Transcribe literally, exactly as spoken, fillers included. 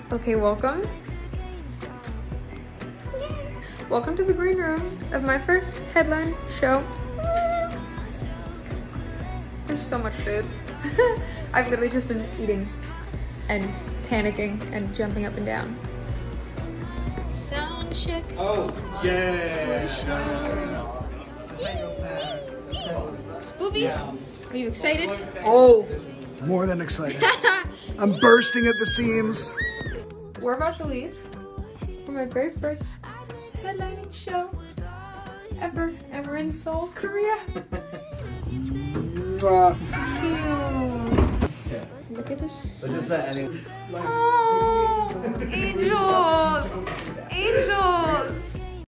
Okay, welcome. Welcome to the green room of my first headline show. There's so much food. I've literally just been eating and panicking and jumping up and down. Sound check. Oh, yeah. For the show. Spoopy, Yeah. are you excited? Oh, more than excited. I'm bursting at the seams. We're about to leave for my very first headlining show ever, and we're in Seoul, Korea. Uh, Cute. Look at this. But just that, I mean, Oh, angels! Angels!